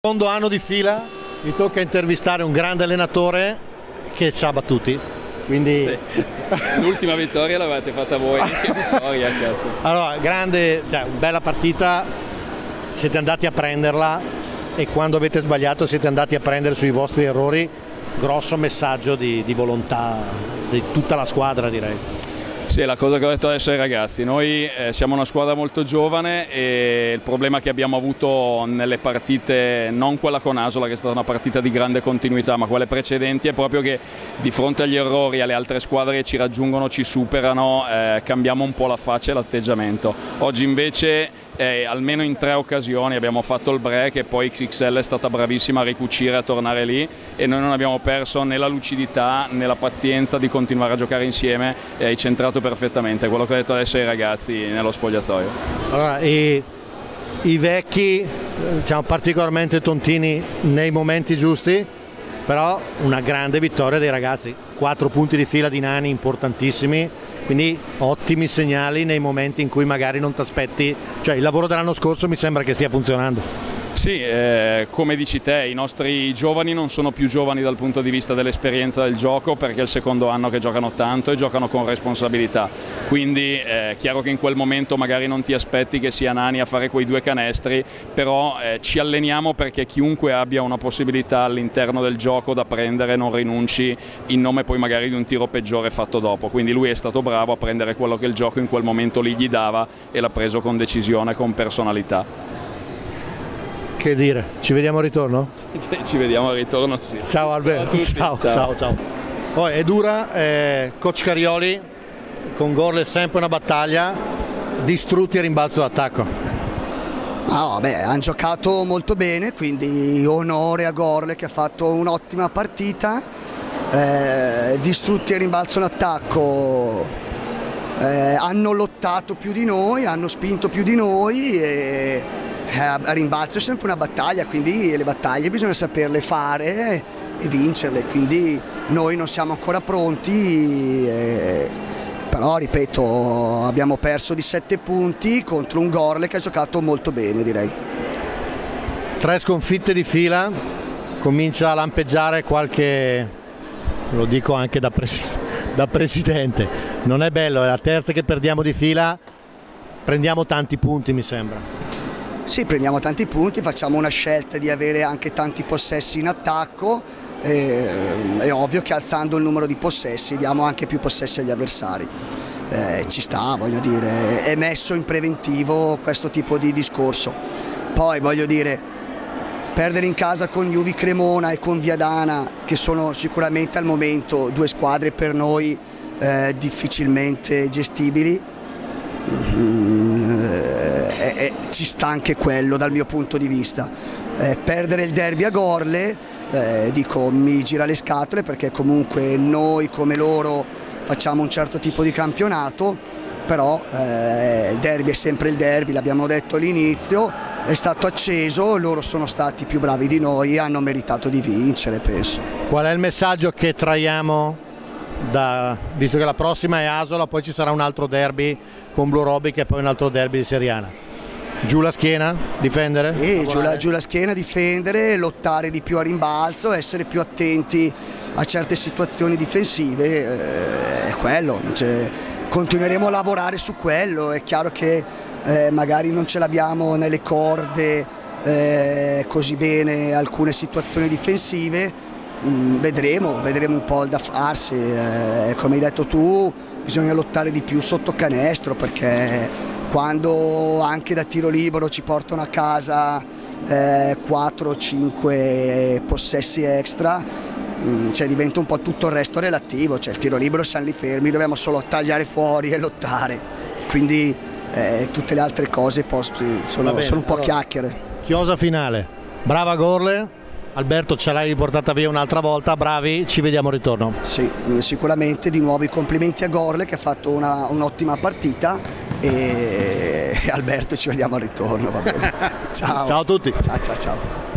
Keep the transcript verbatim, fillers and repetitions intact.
Secondo anno di fila mi tocca intervistare un grande allenatore che ci ha battuti, quindi sì. L'ultima vittoria l'avete fatta voi. Che vittoria, cazzo. Allora, grande, cioè, bella partita, siete andati a prenderla e quando avete sbagliato siete andati a prendere sui vostri errori. Grosso messaggio di, di volontà di tutta la squadra, direi. Sì, la cosa che ho detto adesso ai ragazzi, noi eh, siamo una squadra molto giovane e il problema che abbiamo avuto nelle partite, non quella con Asola che è stata una partita di grande continuità, ma quelle precedenti, è proprio che di fronte agli errori, alle altre squadre che ci raggiungono, ci superano, eh, cambiamo un po' la faccia e l'atteggiamento. Oggi invece eh, almeno in tre occasioni abbiamo fatto il break e poi X X L è stata bravissima a ricucire, a tornare lì e noi non abbiamo perso né la lucidità né la pazienza di continuare a giocare insieme e hai centrato perfettamente quello che ho detto adesso ai ragazzi nello spogliatoio. Allora, i, i vecchi, diciamo, particolarmente tontini nei momenti giusti, però una grande vittoria dei ragazzi, quattro punti di fila di Nani importantissimi, quindi ottimi segnali nei momenti in cui magari non ti aspetti, cioè il lavoro dell'anno scorso mi sembra che stia funzionando. Sì, eh, come dici te, i nostri giovani non sono più giovani dal punto di vista dell'esperienza del gioco perché è il secondo anno che giocano tanto e giocano con responsabilità, quindi è chiaro che in quel momento magari non ti aspetti che sia Nani a fare quei due canestri, però eh, ci alleniamo perché chiunque abbia una possibilità all'interno del gioco da prendere non rinunci in nome poi magari di un tiro peggiore fatto dopo, quindi lui è stato bravo a prendere quello che il gioco in quel momento lì gli dava e l'ha preso con decisione, con personalità. Che dire, ci vediamo al ritorno? Ci vediamo al ritorno, sì. Ciao Alberto, ciao, ciao, ciao, ciao. Poi è dura, eh, coach Carioli, con Gorle sempre una battaglia, distrutti a rimbalzo d'attacco. Ah, vabbè, hanno giocato molto bene, quindi onore a Gorle che ha fatto un'ottima partita, eh, distrutti a rimbalzo d'attacco, eh, hanno lottato più di noi, hanno spinto più di noi e a rimbalzo è sempre una battaglia, quindi le battaglie bisogna saperle fare e vincerle, quindi noi non siamo ancora pronti, eh, però ripeto abbiamo perso di sette punti contro un Gorle che ha giocato molto bene, direi. Tre sconfitte di fila, comincia a lampeggiare qualche, lo dico anche da, presi da presidente, non è bello, è la terza che perdiamo di fila, prendiamo tanti punti mi sembra. Sì, prendiamo tanti punti, facciamo una scelta di avere anche tanti possessi in attacco, eh, è ovvio che alzando il numero di possessi diamo anche più possessi agli avversari. Eh, ci sta, voglio dire, è messo in preventivo questo tipo di discorso. Poi voglio dire, perdere in casa con Juvi Cremona e con Viadana, che sono sicuramente al momento due squadre per noi eh, difficilmente gestibili, mm, eh, eh, ci sta anche quello dal mio punto di vista. Eh, perdere il derby a Gorle, eh, dico, mi gira le scatole perché comunque noi come loro facciamo un certo tipo di campionato, però eh, il derby è sempre il derby, l'abbiamo detto all'inizio, è stato acceso, loro sono stati più bravi di noi e hanno meritato di vincere, penso. Qual è il messaggio che traiamo, da, visto che la prossima è Asola, poi ci sarà un altro derby con Blu Robic e poi un altro derby di Serie A? Giù la schiena, difendere? Sì, giù la, giù la schiena, difendere, lottare di più a rimbalzo, essere più attenti a certe situazioni difensive, eh, è quello, cioè, continueremo a lavorare su quello, è chiaro che eh, magari non ce l'abbiamo nelle corde eh, così bene alcune situazioni difensive, mm, vedremo, vedremo un po' il da farsi, eh, come hai detto tu bisogna lottare di più sotto canestro perché quando anche da tiro libero ci portano a casa eh, quattro cinque possessi extra, mh, cioè diventa un po' tutto il resto relativo, cioè il tiro libero siamo lì fermi, dobbiamo solo tagliare fuori e lottare, quindi eh, tutte le altre cose sono, sono un po' allora, chiacchiere. Chiosa finale, brava Gorle, Alberto ce l'hai portata via un'altra volta, bravi, ci vediamo al ritorno. Sì, sicuramente di nuovo i complimenti a Gorle che ha fatto un'ottima partita e Alberto ci vediamo al ritorno, va bene. Ciao. Ciao a tutti. Ciao ciao ciao.